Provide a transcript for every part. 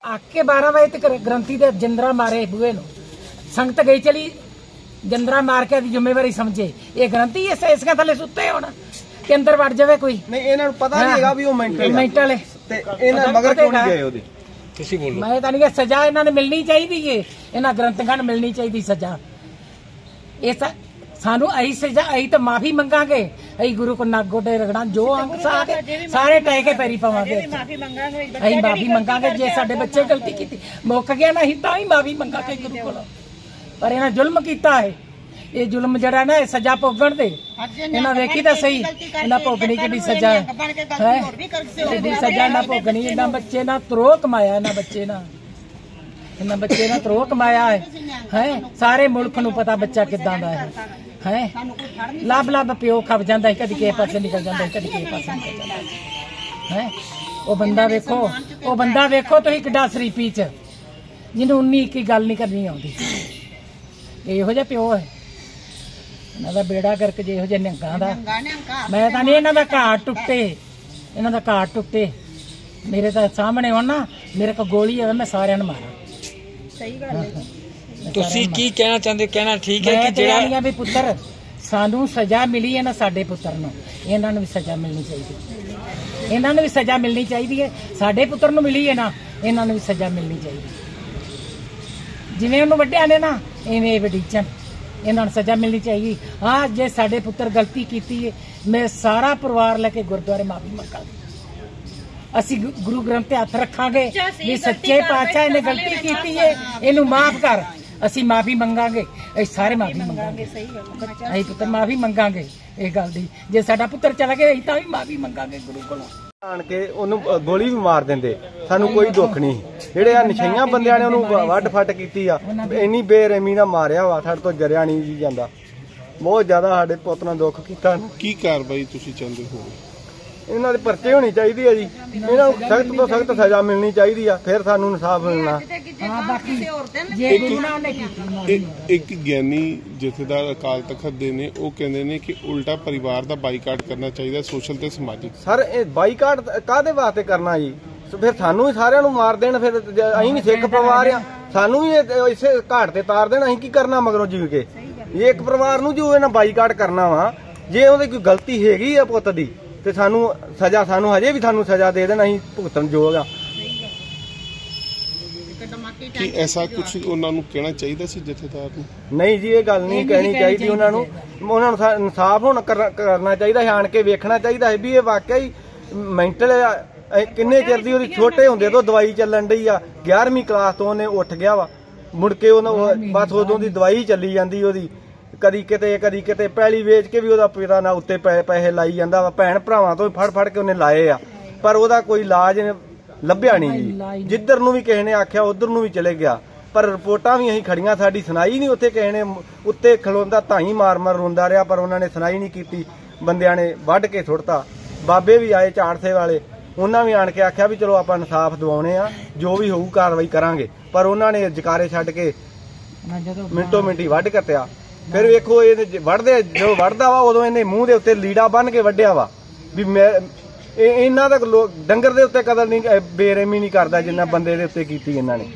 आके 12 बजे तक ग्रंथी दे जिंदरा मारे बूहे नु संगत गई चली जिंदरा मार के जिम्मेवारी समझे ये ग्रंथी इसके थले सुते होना के अंदर वड़ जावे कोई नहीं इन्हां नूं पता नहीं हैगा भी वो मेंटल है ते इन्हां मगर क्यों नहीं गए ओदी तुसी बोलो मैं तां नहीं सजा इन्हां ने मिलनी चाहिदी है इन्हां ग्रंथां नूं मिलनी चाहिदी सजा इस सानू अही सजा अही तो माफी मंगांगे अही गुरु को नग गोडे रगड़ा जो अंक सारे टह के पैरी पवांगे अही माफी मंगांगे जे साडे बच्चे गलती की मुक गया ना अही तां ही माफी मंगांगे गुरु को पर इन्हां जुल्म कीता है ये जुल्म जड़ा ना सजा भोगण दे इन्हां वेखी तां सही इन्हां भोगनी किहड़ी सजा है इहदी सजा ना भोगनी इन्हां बच्चे ना त्रोह कमाया इन्हां बच्चे ना इन्हां बच्चे ना त्रोह कमाया है सारे मुल्क नूं पता बच्चा किदां दा है लब लब प्यो खप जाता है कभी किसी पासे निकल जाता है कभी किसी पासे निकल जाता है वो बंदा वेखो तो किड्डा शरीफी च जिन्होंने उन्नी की गल नहीं करनी आती इहो जिहा प्यो है इन्हां दा बेड़ा करके जे इहो जिहे निहंगां दा मैं तां नहीं इन्हां दा घाट टुटे इन्हां दा घाट टुटे मेरे तो सामने हो ना मेरे को गोली है मैं सारिਆਂ ਨੂੰ मारा सही गल है ਤੁਸੀਂ ਕੀ ਕਹਿਣਾ ਚਾਹੁੰਦੇ ਕਹਿਣਾ ਠੀਕ ਹੈ ਕਿ ਜਿਹੜਾ भी पुत्र सानू सजा मिली है ना साडे पुत्र नूं इन्हां नूं भी सजा मिलनी चाहिए इन्हां नूं भी सजा मिलनी चाहिए है साडे पुत्र नूं मिली है ना इन्हां नूं भी सजा मिलनी चाहिए जिवें उहनूं वड्डिया ने ना इवें वडीचन इन्हां नूं सजा मिलनी चाहिए हाँ जे साडे पुत्र गलती कीती है मैं सारा परिवार लेके गुरुद्वारे माफी मंगांगे असी गुरु ग्रंथ ते हथ रखांगे भी सच्चे पातशाह ने गलती की है इनू माफ कर असी माफी मंगांगे सारे माफी मंगांगे असी पुत्र माफी मंगांगे ये गल दी जे साडा पुत्र चला गया असी तां भी माफी मंगांगे गुरु कोलों आण के ओनू गोली भी मार देंदे सानू कोई दुख नहीं जेड़े आ नशईयां बंदियां ने ओनू वड्ड फट कीती आ इन्नी बेरहमी नाल मारिया वा साडे तो जरिया नहीं जी जांदा बहुत ज्यादा साडे पुੱਤ ਨਾਲ दुख कीता की कार्रवाई तुसीं चाहुंदे हो इन्हां दे परचे होनी चाहिदी है जी इन्हां नूं सख्त तो सख्त सजा मिलनी चाहिदी आ फिर सानू इंसाफ मिलना एक ज्ञानी जथेदार अकाल तखत दे ने ਉਹ ਕਹਿੰਦੇ ਨੇ ਕਿ ਉਲਟਾ ਪਰਿਵਾਰ ਦਾ ਬਾਈਕਾਟ ਕਰਨਾ ਚਾਹੀਦਾ ਸੋਸ਼ਲ ਤੇ ਸਮਾਜਿਕ ਸਰ ਇਹ ਬਾਈਕਾਟ ਕਾਹਦੇ ਵਾਸਤੇ ਕਰਨਾ ਜੀ ਫਿਰ ਸਾਨੂੰ ਹੀ ਸਾਰਿਆਂ ਨੂੰ ਮਾਰ ਦੇਣ ਫਿਰ ਅਸੀਂ ਵੀ ਸਿੱਖ ਪਰਿਵਾਰ ਆ ਸਾਨੂੰ ਵੀ ਇਸੇ ਘਾਟ ਤੇ ਤਾਰ ਦੇਣ ਅਸੀਂ ਕੀ ਕਰਨਾ ਮਗਰੋਂ ਜੀਵ ਕੇ ਇਹ ਇੱਕ ਪਰਿਵਾਰ ਨੂੰ ਜੋ ਇਹਨਾਂ ਬਾਈਕਾਟ ਕਰਨਾ ਵਾ ਜੇ ਉਹਦੀ ਕੋਈ ਗਲਤੀ ਹੈਗੀ ਆ ਪੁੱਤ ਦੀ ਤੇ ਸਾਨੂੰ ਸਜ਼ਾ ਸਾਨੂੰ ਹਜੇ ਵੀ ਸਾਨੂੰ ਸਜ਼ਾ ਦੇ ਦੇਣ ਅਸੀਂ ਭੁਗਤਣ ਯੋਗ ਆ ਕਿ ਐਸਾ ਕੁਝ ਉਹਨਾਂ ਨੂੰ ਕਹਿਣਾ ਚਾਹੀਦਾ ਸੀ ਜਥੇਦਾਰ ਨੂੰ ਨਹੀਂ ਜੀ ਇਹ ਗੱਲ ਨਹੀਂ ਕਹਿਣੀ ਚਾਹੀਦੀ ਉਹਨਾਂ ਨੂੰ ਇਨਸਾਫ ਹੁਣ ਕਰਨਾ ਚਾਹੀਦਾ ਆਣ ਕੇ ਵੇਖਣਾ ਚਾਹੀਦਾ ਹੈ ਵੀ ਇਹ ਵਾਕਿਆ ਹੀ ਮੈਂਟਲ ਕਿੰਨੇ ਚਿਰ ਦੀ ਉਹਦੀ ਛੋਟੇ ਹੁੰਦੇ ਤੋਂ ਦਵਾਈ ਚੱਲਣ ਡਈ ਆ 11ਵੀਂ ਕਲਾਸ ਤੋਂ ਉਹਨੇ ਉੱਠ ਗਿਆ ਵਾ ਮੁੜ ਕੇ ਉਹਨਾਂ ਬਸ ਉਦੋਂ ਦੀ ਦਵਾਈ ਚੱਲੀ ਜਾਂਦੀ ਉਹਦੀ ਕਦੀ ਕਿਤੇ ਪਹਿਲੀ ਵੇਚ ਕੇ ਵੀ ਉਹਦਾ ਪਿਤਾ ਨਾਲ ਉੱਤੇ ਪੈਸੇ ਲਾਈ ਜਾਂਦਾ ਵਾ ਭੈਣ ਭਰਾਵਾਂ ਤੋਂ ਫੜ ਕੇ ਉਹਨੇ ਲਾਏ ਆ ਪਰ ਉਹਦਾ ਕੋਈ ਇਲਾਜ ਲੱਭਿਆ ਨਹੀਂ ਜੀ ਜਿੱਧਰ ਨੂੰ ਵੀ ਕਿਸੇ ਨੇ ਆਖਿਆ ਉਧਰ ਨੂੰ ਵੀ ਚਲੇ ਗਿਆ ਪਰ ਰਿਪੋਰਟਾਂ ਵੀ ਅਸੀਂ ਖੜੀਆਂ ਸਾਡੀ ਸੁਣਾਈ ਨਹੀਂ ਉੱਥੇ ਕਿਸੇ ਨੇ ਉੱਤੇ ਖਲੋਂਦਾ ਧਾਈ ਮਾਰ ਰੋਂਦਾ ਰਿਹਾ ਪਰ ਉਹਨਾਂ ਨੇ ਸੁਣਾਈ ਨਹੀਂ ਕੀਤੀ ਬੰਦਿਆਂ ਨੇ ਵੱਢ ਕੇ ਸੁੱਟਤਾ ਬਾਬੇ ਵੀ ਆਏ ਝਾੜਸੇ ਵਾਲੇ ਉਹਨਾਂ ਵੀ ਆਣ ਕੇ ਆਖਿਆ ਵੀ ਚਲੋ ਆਪਾਂ ਇਨਸਾਫ ਦਿਵਾਉਣੇ ਆ ਜੋ ਵੀ ਹੋਊ ਕਾਰਵਾਈ ਕਰਾਂਗੇ ਪਰ ਉਹਨਾਂ ਨੇ ਜਕਾਰੇ ਛੱਡ ਕੇ ਮਿੰਟੋ ਮਿੰਟੀ ਵੱਢ ਕੱਟਿਆ ਫਿਰ ਵੇਖੋ ਇਹ ਵੱਢਦੇ ਜੋ ਵੱਢਦਾ ਵਾ ਉਦੋਂ ਇਹਨੇ ਮੂੰਹ ਦੇ ਉੱਤੇ ਲੀੜਾ ਬੰਨ ਕੇ ਵੱਢਿਆ ਵਾ ਵੀ ਮੈਂ ਇਹਨਾਂ ਦਾ ਡੰਗਰ ਦੇ ਉੱਤੇ ਕਦਰ ਨਹੀਂ ਬੇਰਹਿਮੀ ਨਹੀਂ ਕਰਦਾ ਜਿੰਨਾ ਬੰਦੇ ਦੇ ਉੱਤੇ ਕੀਤੀ ਇਹਨਾਂ ਨੇ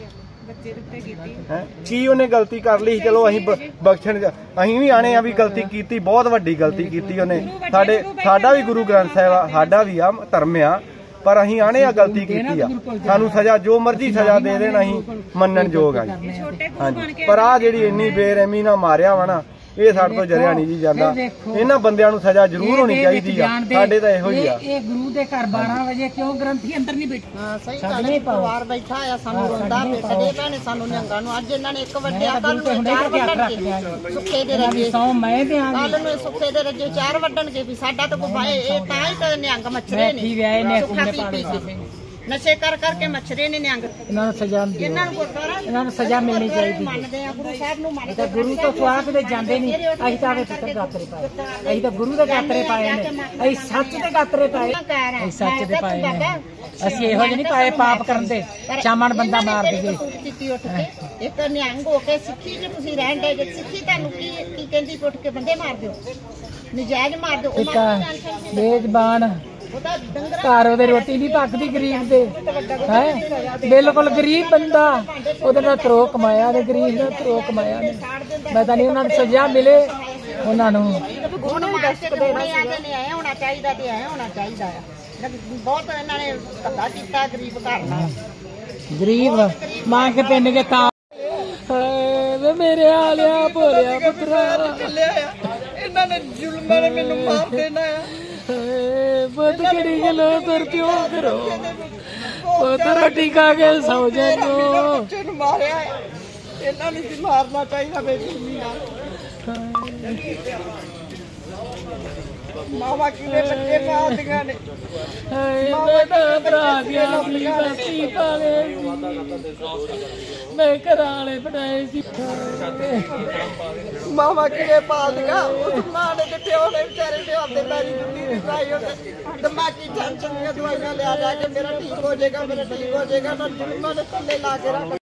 ਕੀ ਉਹਨੇ ਗਲਤੀ ਕਰ ਲਈ ਚਲੋ ਅਸੀਂ ਬਖਸ਼ਣ ਅਸੀਂ ਵੀ ਆਣੇ ਆ ਵੀ ਗਲਤੀ ਕੀਤੀ ਬਹੁਤ ਵੱਡੀ ਗਲਤੀ ਕੀਤੀ ਉਹਨੇ ਸਾਡਾ ਵੀ ਗੁਰੂ ਗ੍ਰੰਥ ਸਾਹਿਬ ਸਾਡਾ ਵੀ ਆ ਧਰਮ ਆ ਪਰ ਅਸੀਂ ਆਣੇ ਆ ਗਲਤੀ ਕੀਤੀ ਆ ਸਾਨੂੰ ਸਜ਼ਾ ਜੋ ਮਰਜ਼ੀ ਸਜ਼ਾ ਦੇ ਦੇਣ ਅਸੀਂ ਮੰਨਣ ਯੋਗ ਆ ਜੀ ਹਾਂਜੀ ਪਰ ਆ ਜਿਹੜੀ ਇੰਨੀ ਬੇਰਹਿਮੀ ਨਾਲ ਮਾਰਿਆ ਵਾ ਨਾ ਇਹ ਸਾਡੇ ਤੋਂ ਜਰਿਆ ਨਹੀਂ ਜੀ ਜਾਂਦਾ ਇਹਨਾਂ ਬੰਦਿਆਂ ਨੂੰ ਸਜ਼ਾ ਜ਼ਰੂਰ ਹੋਣੀ ਚਾਹੀਦੀ ਆ ਸਾਡੇ ਤਾਂ ਇਹੋ ਹੀ ਆ ਇਹ ਗੁਰੂ ਦੇ ਘਰ 12 ਵਜੇ ਕਿਉਂ ਗ੍ਰੰਥੀ ਅੰਦਰ ਨਹੀਂ ਬੈਠਾ ਹਾਂ ਸਹੀ ਗੱਲ ਹੈ ਪਰਿਵਾਰ ਬੈਠਾ ਆ ਸਾਨੂੰ ਰੋਂਦਾ ਪਿੱਟਦੇ ਭੈਣੇ ਸਾਨੂੰ ਨਿਹੰਗਾਂ ਨੂੰ ਅੱਜ ਇਹਨਾਂ ਨੇ ਇੱਕ ਵੱਡਿਆ ਕੱਲ ਨੂੰ ਚਾਰ ਵੱਢਣਗੇ ਸੁੱਖੇ ਦੇ ਰੱਜੇ ਸੌ ਮੈਂ ਦਿਆਂਗੀ ਕੱਲ ਨੂੰ ਸੁੱਖੇ ਦੇ ਰੱਜੇ ਚਾਰ ਵੱਢਣਗੇ ਵੀ ਸਾਡਾ ਤਾਂ ਕੋਈ ਭਾਏ ਇਹ ਤਾਂ ਹੀ ਤਾਂ ਨਿਹੰਗ ਮੱਛਰੇ ਨੇ नशे कर करके मच्छरे ने निहंग सजा सजा मिलनी चाहिए गुरु तो सुआख दे जांदे नहीं असीं तां पुत्र गातरे पाए असीं तां गुरु दे गातरे पाए ने असीं सच दे गातरे पाए असीं सच दे पाए ने असीं इहो जिह नहीं पाए पाप करन दे चामण बंदा मार दईए एक निहंग हो के सिੱਖੀ जे तुसीं रहण दे जे सिੱਖੀ तुहानूं की कहंदी उठ के बंदे मार दिओ नजायज मार दिओ बेजबान ਉਹਦਾ ਡੰਗਰ ਘਰ ਉਹਦੇ ਰੋਟੀ ਨਹੀਂ ਪੱਕਦੀ ਗਰੀਬ ਦੇ ਹੈ ਬਿਲਕੁਲ ਗਰੀਬ ਬੰਦਾ ਉਹਦੇ ਨਾਲ ਤਰੋ ਕਮਾਇਆ ਨੇ ਗਰੀਬ ਨਾਲ ਤਰੋ ਕਮਾਇਆ ਨੇ ਮੈਂ ਤਾਂ ਨਹੀਂ ਉਹਨਾਂ ਨੂੰ ਸਜ਼ਾ ਮਿਲੇ ਉਹਨਾਂ ਨੂੰ ਉਹਨੂੰ ਦਸਤ ਦੇਣਾ ਸੀ ਐ ਹੋਣਾ ਚਾਹੀਦਾ ਤੇ ਐ ਹੋਣਾ ਚਾਹੀਦਾ ਆ ਬਹੁਤ ਇਹਨਾਂ ਨੇ ਧੱਕਾ ਕੀਤਾ ਗਰੀਬ ਘਰ ਨਾਲ ਗਰੀਬ ਮਾਂ ਕੇ ਪਿੰਡ ਕੇ ਤਾਂ ਵੇ ਮੇਰੇ ਹਾਲਿਆ ਭੋਲਿਆ ਪੁੱਤਰਾ ਇਹਨਾਂ ਨੇ ਜ਼ੁਲਮਾਂ ਨੇ ਮੈਨੂੰ ਮਾਰ ਦੇਣਾ ਆ ਬਹੁਤ ਕਿਹੜੀ ਗੱਲ ਤੁਰ ਪਿਓ ਕਰੋ ਉਹ ਤਾਂ ਰੋਟੀ ਖਾ ਕੇ ਸੌ ਜਾਨੋ ਬੱਚੇ ਨੂੰ ਮਾਰਿਆ ਆ ਇਹਨਾਂ ਨੂੰ ਵੀ ਮਾਰਨਾ ਚਾਹੀਦਾ ਬੇਜ਼ੁਲਮੀ ਨਾਲ ਮਾਵਾ ਕਿਵੇਂ ਬੱਚੇ ਪਾਉਂਦੀਆਂ ਨੇ ਮੈਂ ਤਾਂ ਭਰਾ ਗਿਆ ਆਪਣੀ ਬਸਤੀ ਪਾਲੇ ਮੈਂ ਘਰਾਂ ਵਾਲੇ ਬਣਾਏ ਸੀ ਮਾਵਾ ਕਿਵੇਂ ਪਾਲਦੀਆਂ ਉਸ ਮਾਂ ਨੇ ਤੇ ਪਿਓ ਨੇ ਵਿਚਾਰੇ ਨੇ ਆਪਦੇ ਪੈਰੀ ਜੁੱਤੀ ਨਹੀਂ ਪਾਈ ਉਹਨੇ ਦਿਮਾਗੀ ਟੈਨਸ਼ਨ ਦੀਆਂ ਦਵਾਈਆਂ ਲਿਆ ਕੇ ਮੇਰਾ ਠੀਕ ਹੋ ਜਾਏਗਾ ਨਾ ਜ਼ੁਲਮਾਂ ਦੇ ਥੱਲੇ ਲਾ ਕੇ ਰੱਖ